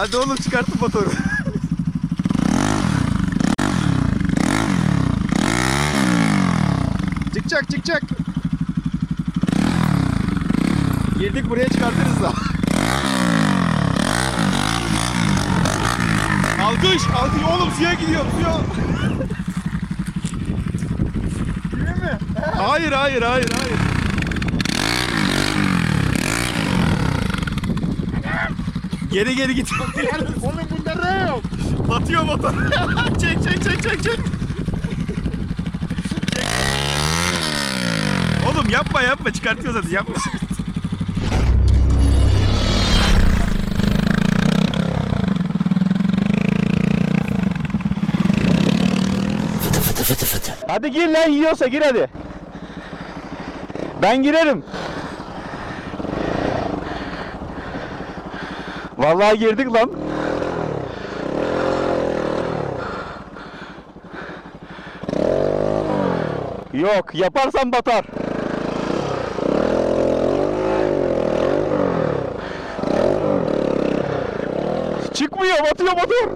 Hadi oğlum çıkartın motoru. Çıkacak. Girdik buraya çıkartırız da. Alkış oğlum suya gidiyor suya. Değil mi? Hayır. Geri git. Oğlum bunda ne yok? Batıyor motor. Çek. Oğlum yapma çıkartıyoruz hadi yapma. Hadi gir lan, yiyorsa gir hadi. Ben girerim. Vallahi girdik lan. Yok, yaparsan batar. Çıkmıyor, batıyor motor.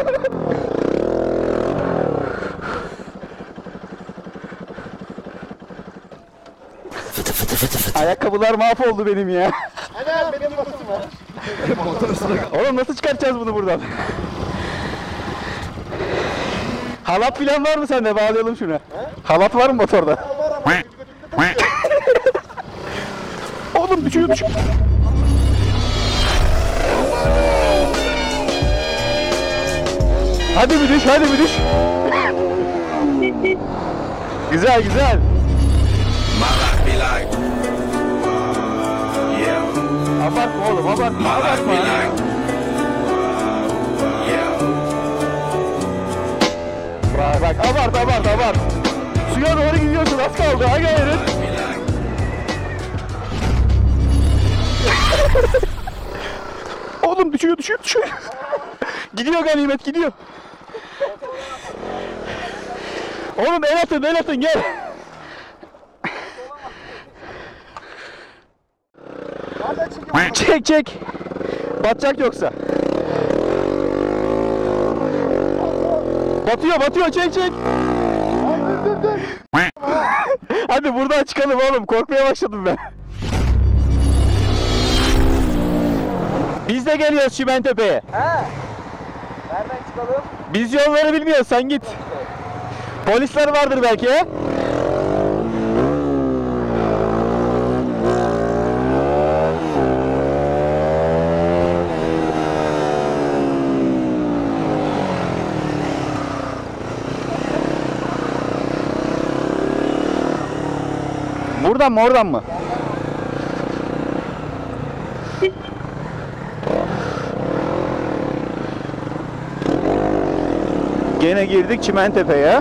Ayakkabılar mahvoldu benim ya. Ana benim motorum var. Oğlum nasıl çıkartacağız bunu buradan? Halat filan var mı sende? Bağlayalım şunu. He? Halat var mı motorda? Var ama götümde Oğlum düşüyor. Hadi bir düş. Güzel. Abartma oğlum, abartma. Bak abart. Suya doğru gidiyorsun, az kaldı. Ha gayret. Oğlum düşüyor. Gidiyor ganimet, gidiyor. Oğlum el atın gel. Çek. Batacak yoksa. Batıyor, çek. dur. Hadi buradan çıkalım oğlum, korkmaya başladım ben. Biz de geliyoruz Çimentepe'ye. He. Nereden çıkalım? Biz yolları bilmiyoruz, sen git. Polisler vardır belki he? Oradan mı? Gene girdik Çimentepe'ye.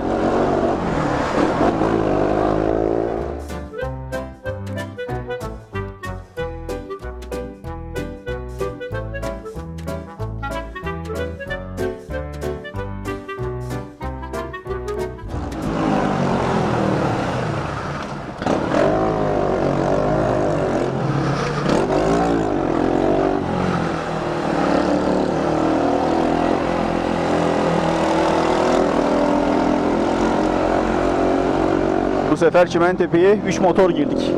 Bu sefer Çimentepe'ye 3 motor girdik.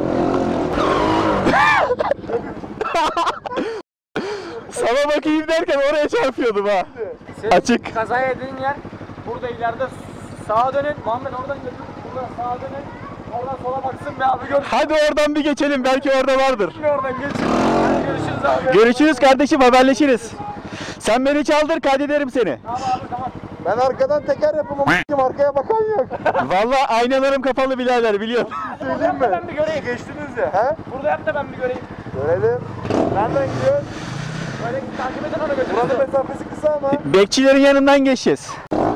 Sana bakayım derken oraya çarpıyordum ha. Açık. Kaza yediğin yer burada ileride sağa dönün. Muhammed oradan götür. Buradan sağa dönün. Oradan sola baksın be abi gör. Hadi oradan bir geçelim, belki orada vardır. Oradan geçin. Hadi görüşürüz abi. Görüşürüz kardeşim, haberleşiriz. Sen beni çaldır, kaydederim seni. Tamam abi tamam. Ben arkadan teker yapamam. Arkaya bakan yok. Vallahi aynalarım kapalı birader, biliyorsun. Burada yap da ben bir göreyim. Geçtiniz ya. He? Burada yap da ben bir göreyim. Görelim. Nereden gidiyoruz? Böyle git takip edin onu götürün. Buranın mesafesi kısa ama. Bekçilerin yanından geçeceğiz.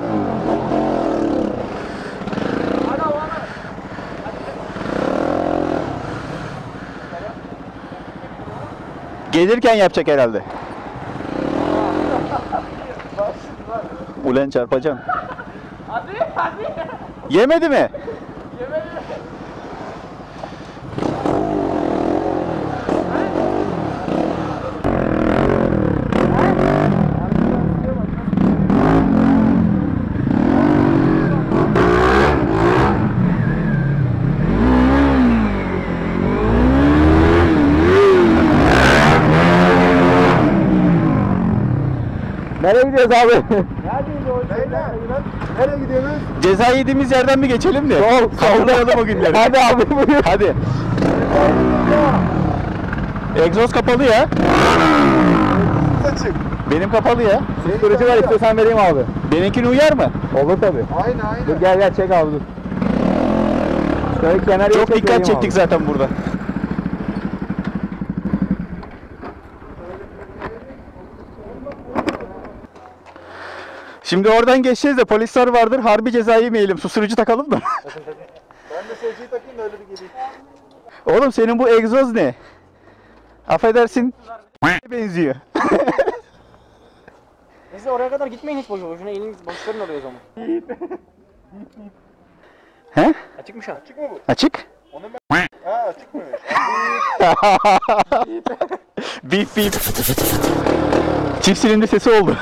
Hadi Allah'ım. Gelirken yapacak herhalde. Ulan çarpacaksın. Hadi. Yemedi mi? Yemedi. gidiyoruz abi? Neredeydi o şeyler? Nereye gidiyoruz? Ceza yediğimiz yerden mi geçelim de? Sallayalım o günleri. Hadi abi buyur. Hadi. Egzoz kapalı ya. Açık. Benim kapalı ya. Susturucu var, istiyorsan vereyim abi. Benimkine uyar mı? Olur tabii. Aynen. Dur gel çek abi dur. Şöyle kenarıya çok dikkat çektik zaten burada. Şimdi oradan geçeceğiz de polisler vardır. Harbi ceza yemeyelim. Susturucu takalım da. Ben de seyirciyi takayım da öyle bir geleyim. Oğlum senin bu egzoz ne? Affedersin. benziyor. Neyse oraya kadar gitmeyin hiç boşuna. Boşuna eliniz boş verin oraya o zaman. He? Açıkmış ha. Açık mı bu? Açık. Ha açık mı? Bip bip. Çift silindir sesi oldu.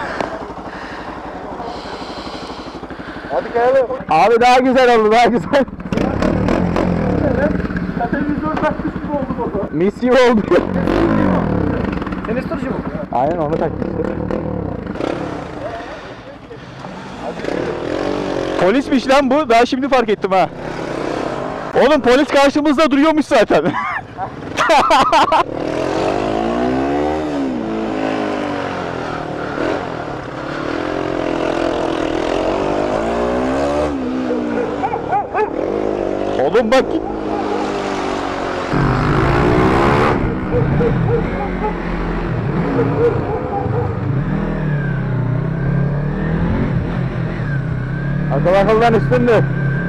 Hadi kayalım. Abi daha güzel oldu, daha güzel. Televizyon takmış gibi oldu bu. Mis gibi oldu. Senin tutucu mu? Aynen onu taktık işte. Polismiş lan bu. Daha şimdi fark ettim ha. Oğlum polis karşımızda duruyormuş zaten. Oğlum bak. Akıl akıldan üstündür.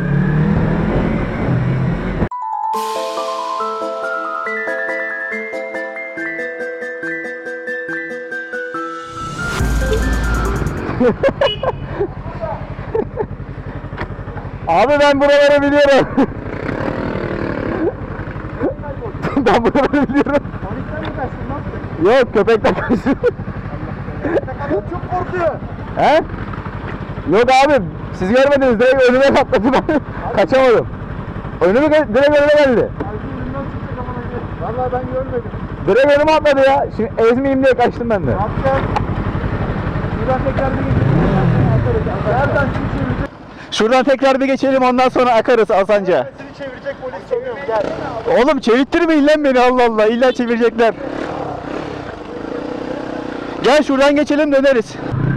Abi ben buraları biliyorum. Ben buraları biliyorum. Polisler mi kaçtın lan? Yok köpekten kaçtı. Adam çok korkuyor. He? Yok abi siz görmediniz direkt önüme patladı ben kaçamadım. Direkt önüme geldi. Vallahi ben görmedim. Direkt önüme atladı ya. Şimdi ezmeyeyim diye kaçtım ben de. Ne yapacağız? Şuradan tekrar bir geçelim. Nereden kim çevirecek? Şuradan tekrar bir geçelim ondan sonra akarız Alsancak'a. Seni çevirecek polis çeviyorum gel. Oğlum çevirttirmeyin lan beni Allah Allah. İlla çevirecekler. Gel şuradan geçelim döneriz.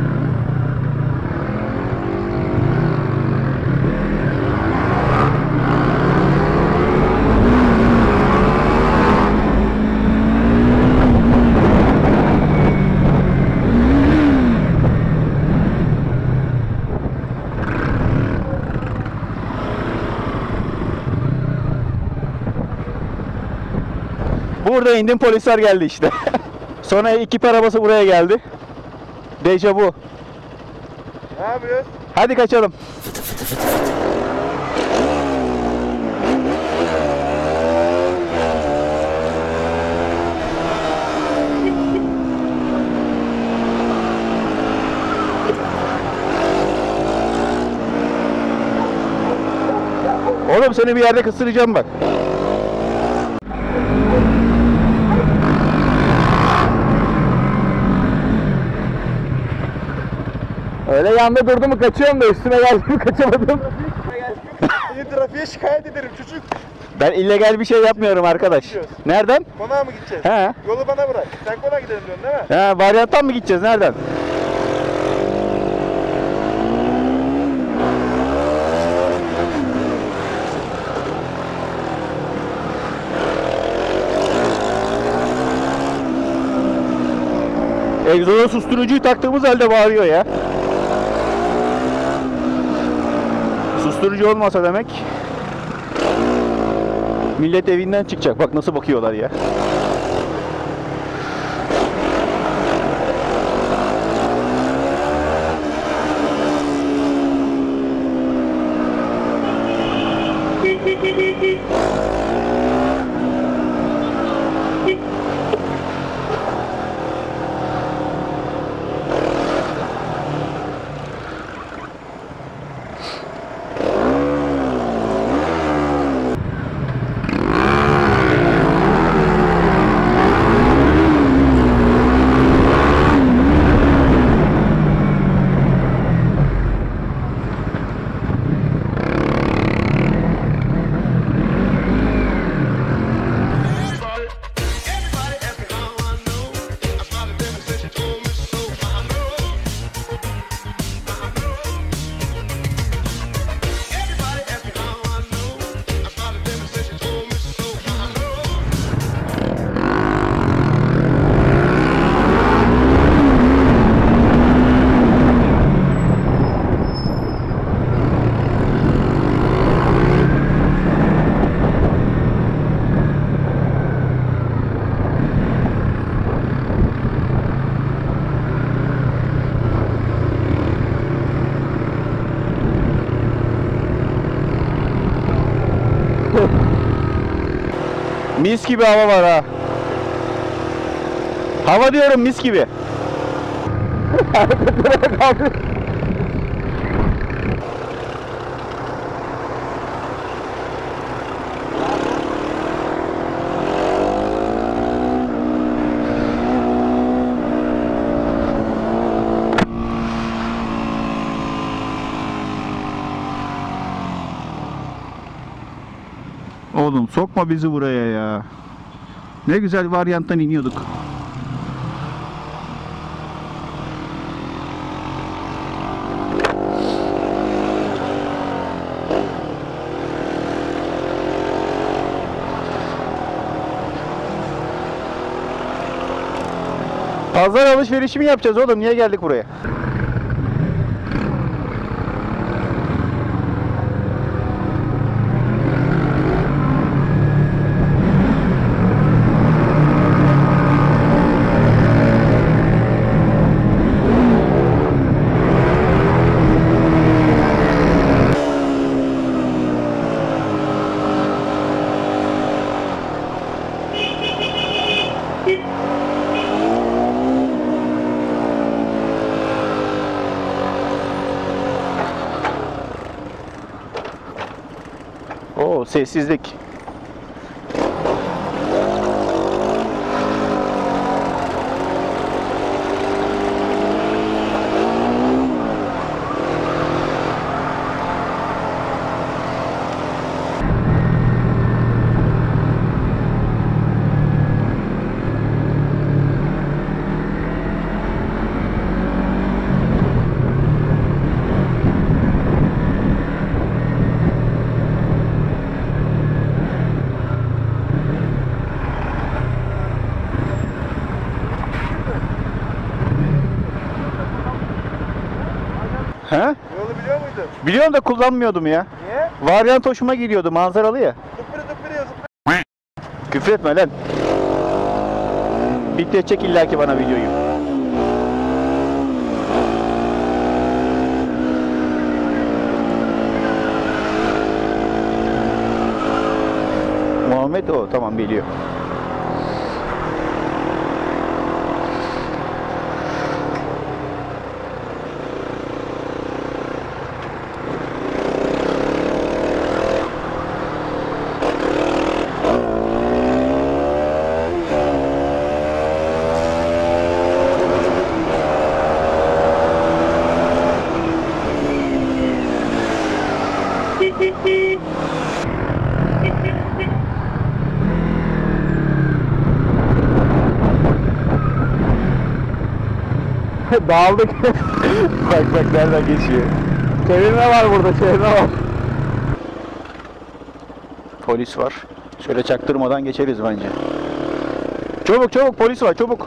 Burada indim polisler geldi işte. Sonra ekip arabası buraya geldi. Dejavu. Ne yapıyoruz? Hadi kaçalım. Oğlum seni bir yerde kısıracağım bak. Öyle yanda durdu mu kaçıyorum da üstüme geldi mi kaçamadım. Seni trafiğe şikayet ederim çocuk. Ben illegal bir şey yapmıyorum arkadaş. Nereden? Konağa mı gideceğiz? He. Yolu bana bırak. Sen konağa gidelim diyorsun değil mi? He, varyanttan mı gideceğiz? Nereden? Egzoza susturucuyu taktığımız halde bağırıyor ya. Susturucu olmasa demek millet evinden çıkacak. Bak nasıl bakıyorlar ya. Mis gibi hava var ha. Hava diyorum mis gibi. Oğlum sokma bizi buraya ya. Ne güzel varyanttan iniyorduk. Pazar alışverişi mi yapacağız oğlum? Niye geldik buraya? Oo, sessizlik. He? Yolu biliyor muydun? Biliyorum da kullanmıyordum ya. Niye? Varyant hoşuma gidiyordu, manzaralı ya. Tıpırı tıpırı yazıp. Küfretme lan. Bitirecek illaki bana videoyu. Muhammed o, tamam biliyor. Dağıldık. Bak bak nereden geçiyor. Çevirme var burada, çevirme var. Polis var. Şöyle çaktırmadan geçeriz bence. Çabuk çabuk, polis var, çabuk.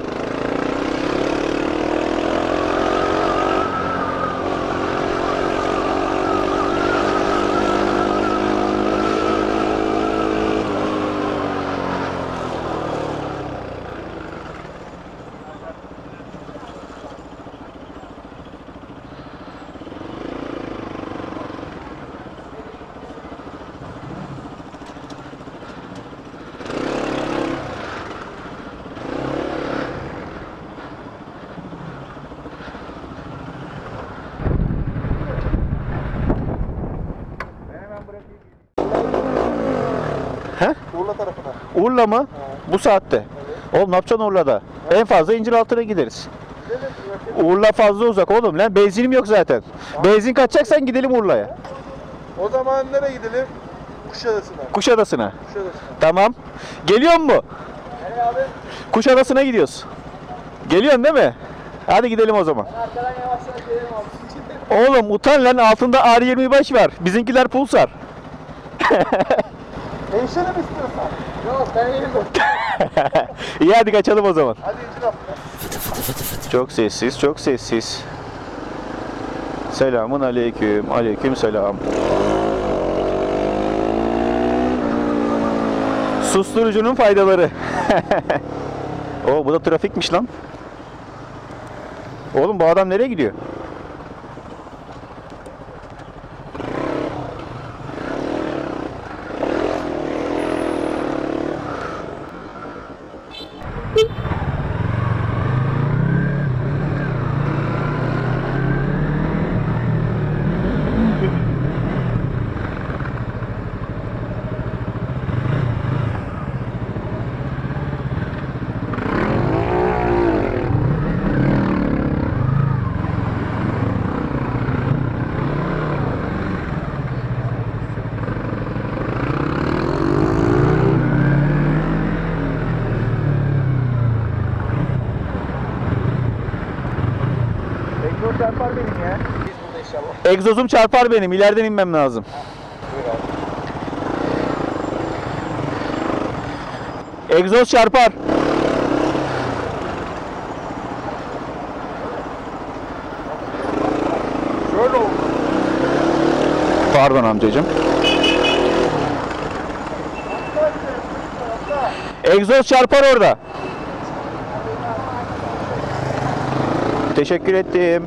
He? Urla tarafına. Urla mı? Bu saatte. Oğlum ne yapacaksın Urla'da? En fazla İnciraltı'na gideriz. Urla fazla uzak oğlum lan. Benzinim yok zaten. Benzin kaçacaksan gidelim Urla'ya. O zaman nereye gidelim? Kuşadası'na. Kuşadası'na. Kuşadası'na. Tamam. Geliyor mu? Nereye abi? Kuşadası'na gidiyoruz. Geliyorsun değil mi? Hadi gidelim o zaman. Arkadan yavaş yavaş gelelim abi. Oğlum utan lan, altında R25 var. Bizimkiler Pulsar. Değişelim istiyorsan. Yok ben yerim. İyi hadi kaçalım o zaman. Hadi İnciraltı. Çok sessiz, çok sessiz. Selamun aleyküm, aleyküm selam. Susturucunun faydaları. Oo, bu da trafikmiş lan. Oğlum bu adam nereye gidiyor? çarpar benim ya. Biz burada inşallah. Egzozum çarpar benim. İleriden inmem lazım. Buyur abi. Egzoz çarpar. Şöyle oldu. Pardon amcacığım. Egzoz çarpar orada. Teşekkür ettim.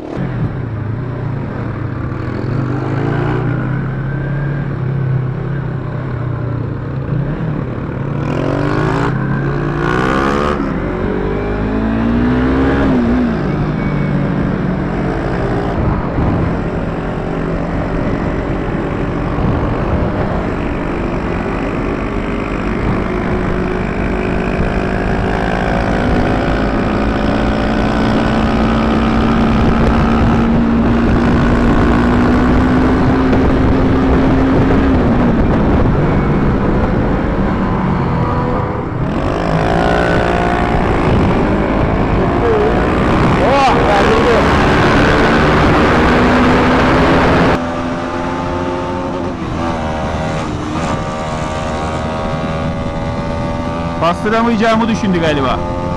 Bastıramayacağımı düşündü galiba.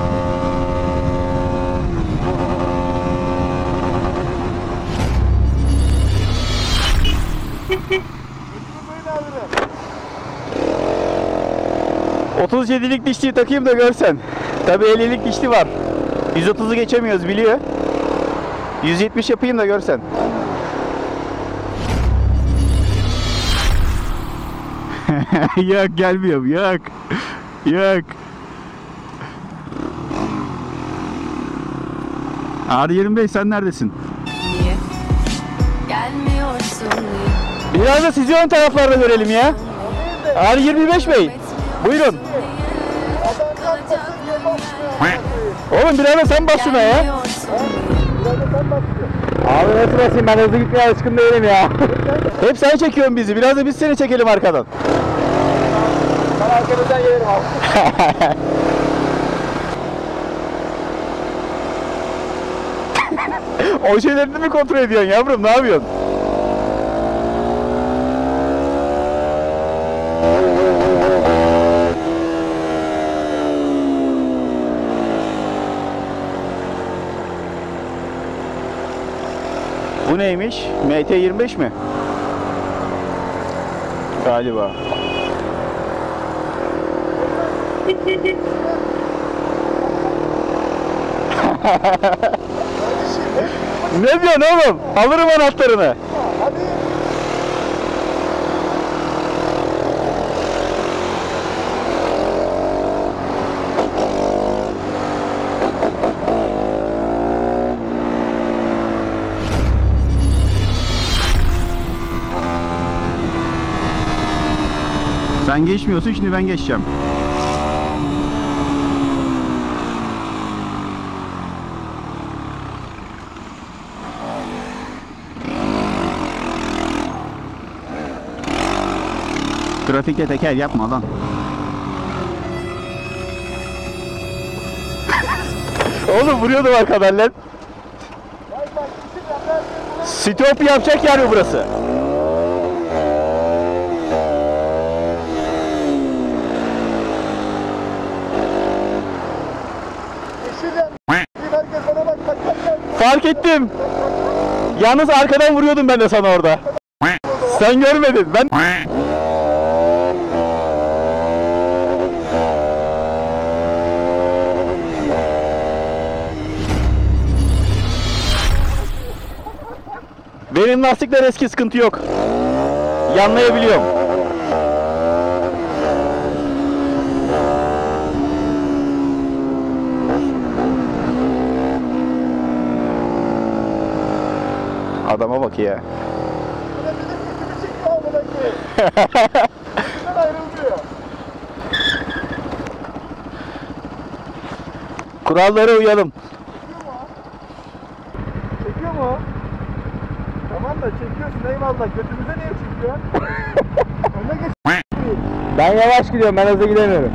...37'lik dişliği takayım da görsen. Tabii 50'lik dişli var. 130'u geçemiyoruz biliyor. 170 yapayım da görsen. Yok gelmiyorum yok. Yok. R25 sen neredesin? Niye? Gelmiyorsun niye? Biraz da sizi ön taraflarda görelim ya. R25 Bey. Buyurun. Oğlum biraz da sen bas şuna ya. Gelmiyorsun niye? Abi nasıl basayım, ben hızlı gitmeye alışkın değilim ya. Hep sen çekiyorsun bizi. Biraz da biz seni çekelim arkadan. Ben arkamızdan gelirim abi. O şeylerini mi kontrol ediyorsun yavrum? Ne yapıyorsun? Bu neymiş? MT25 mi? Galiba. Ne diyorsun oğlum? Alırım anahtarını. Hadi. Sen geçmiyorsun, şimdi ben geçeceğim. Trafikte teker yapma lan. Oğlum vuruyordum arkadan lan. Stop yapacak yer mi burası? Herkes bana bak bak bak. Fark ettim. Yalnız arkadan vuruyordum ben de sana orada. Sen görmedin. Ben Benim lastikler eski, sıkıntı yok. Yanlayabiliyorum. Adama bak ya. Buradan ayrılmıyor. Kurallara uyalım. Çekiyor mu? Tamam da çekiyorsun eyvallah. Götümüze niye çekiyor? Önüne geç. Ben yavaş gidiyorum, ben hızlı gidemiyorum.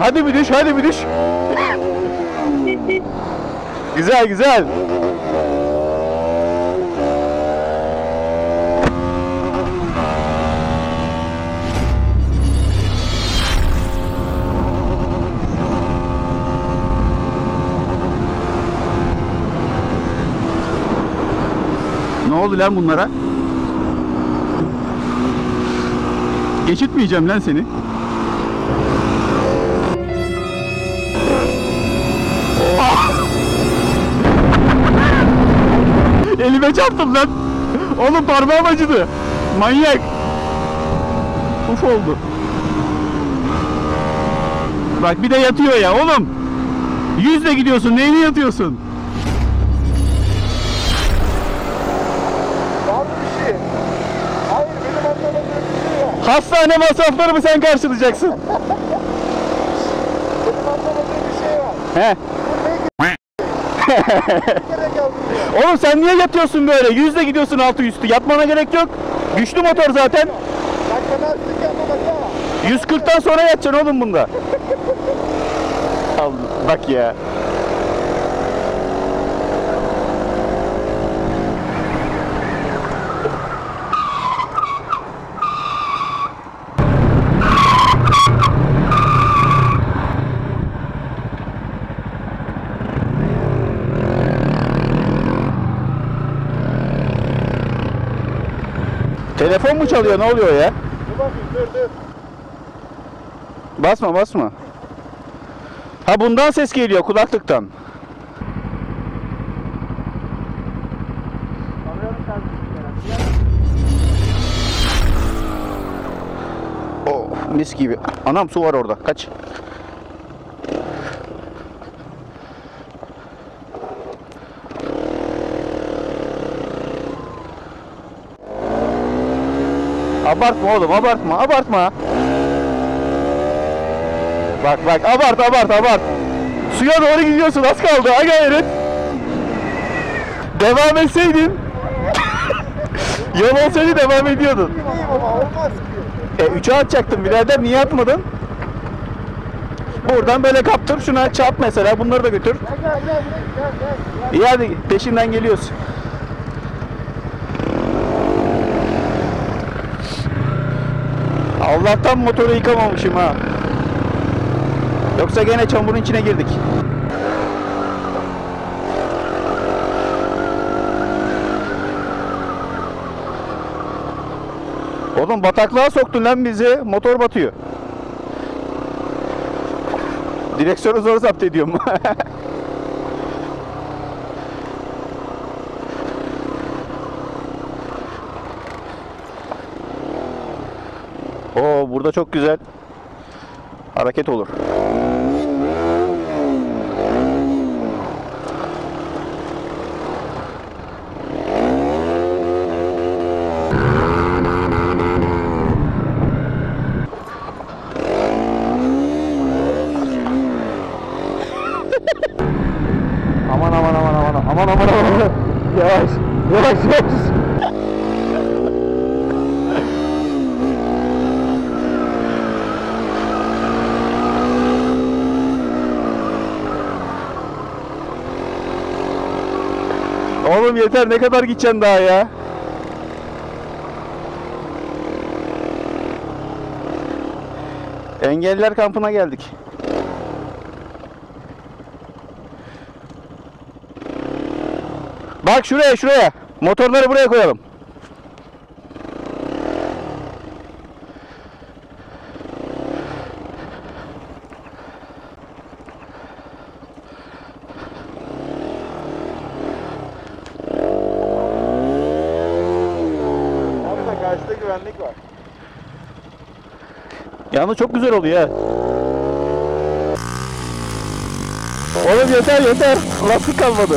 Hadi bir düş, hadi bir düş. Güzel güzel. Ne oldu lan bunlara? Geçitmeyeceğim lan seni. Elime çarptım lan. Oğlum parmağım acıdı. Manyak. Uf oldu. Bak bir de yatıyor ya oğlum. 100'le gidiyorsun, neyini yatıyorsun? Var mı bir şey? Hayır benim anlamadığım bir şey var. Hastane masraflarımı sen karşılayacaksın. Benim anlamadığım bir şey var. He. Bir kere kaldım ya. Oğlum sen niye yatıyorsun böyle? 100'le gidiyorsun altı üstü. Yatmana gerek yok. Güçlü motor zaten. Bak demezsin yapma bak ha. 140'tan sonra yatacaksın oğlum bunda. Allah, bak ya. Telefon mu çalıyor? Ne oluyor ya? Dur bakayım dur. Basma basma. Ha bundan ses geliyor kulaklıktan. Oh, mis gibi. Anam su var orada. Kaç. Abartma oğlum, abartma. Bak, abart. Suya doğru gidiyorsun, az kaldı, ha gayret. Devam etseydin, yol olsaydı devam ediyordun. İyiyim ama olmaz ki. 3'e atacaktın birader, niye atmadın? Buradan böyle kaptır, şuna çarp mesela, bunları da götür. Gel. İyi hadi, peşinden geliyoruz. Allah'tan motoru yıkamamışım ha. Yoksa gene çamurun içine girdik. Oğlum bataklığa soktun lan bizi. Motor batıyor. Direksiyonu zor zapt ediyorum. Oo, burada çok güzel hareket olur. Aman. Yavaş. Oğlum yeter, ne kadar gideceksin daha ya? Engelliler kampına geldik. Bak şuraya. Motorları buraya koyalım. Abi da karşıda güvenlik var. Yalnız çok güzel oluyor ha. Oğlum yeter. Lastik kalmadı.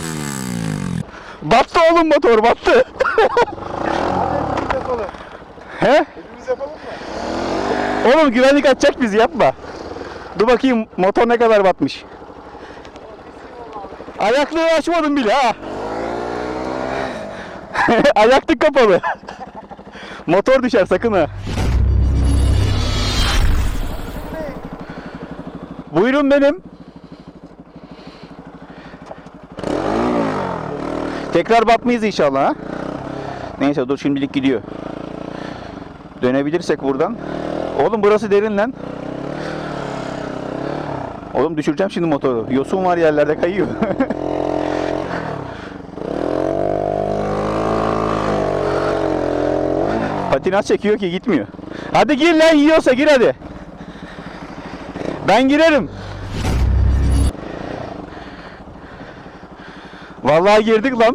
Battı oğlum, motor battı. Hadi hepimiz yapalım. He? Hepimiz yapalım mı? Oğlum güvenlik atacak bizi, yapma. Dur bakayım motor ne kadar batmış. Ayaklığı açmadım bile ha. Ayaklık kapalı. Motor düşer sakın ha. Buyurun benim. Tekrar batmayız inşallah ha. Neyse dur şimdilik gidiyor. Dönebilirsek buradan. Oğlum burası derin lan. Oğlum düşüreceğim şimdi motoru. Yosun var yerlerde kayıyor. Patinaj çekiyor ki gitmiyor. Hadi gir lan, yiyorsa gir hadi. Ben girerim. Vallahi girdik lan.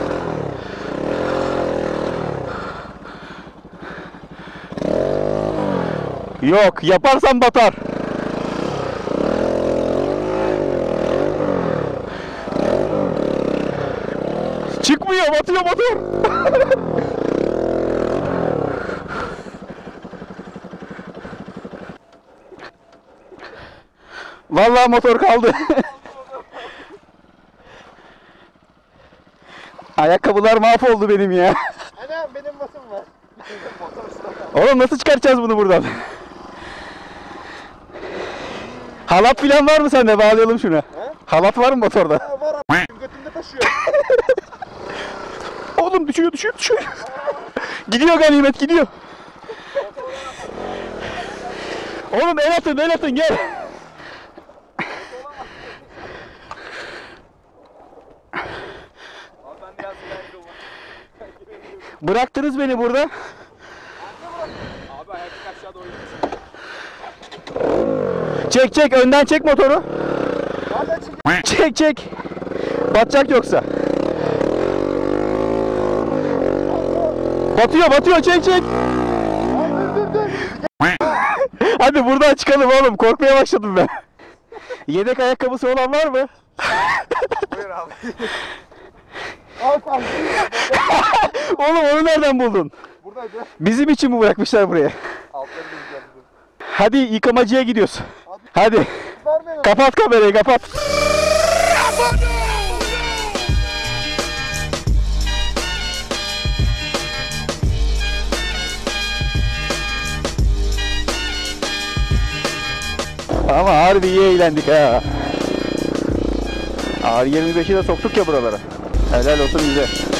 Yok, yaparsan batar. Çıkmıyor, batıyor motor. Vallahi motor kaldı. Ayakkabılar mahvoldu benim ya. Anam benim basım var. Oğlum nasıl çıkartacağız bunu buradan? Halat filan var mı sende? Bağlayalım şunu. Halat var mı motorda? Ha, var a**. Götümde taşıyor. Oğlum düşüyor. Gidiyor ganimet gidiyor. Oğlum el atın gel. Bıraktınız beni burada. Abi ayakta aşağı doğru Çek önden çek motoru. Hala çekiyor. Çek. Batacak yoksa. Batıyor çek. Dur. Hadi buradan çıkalım oğlum. Korkmaya başladım ben. Yedek ayakkabısı olan var mı? Buyur abi. Al kanka. Oğlum onu nereden buldun? Buradaydı. Bizim için mi bırakmışlar buraya? Altları diyeceğim. Hadi yıkamacıya gidiyoruz. Hadi. Vermeyin. Kapat kamerayı kapat. Ama harbi iyi eğlendik ha. R25'i de soktuk ya buralara. Helal olsun bize.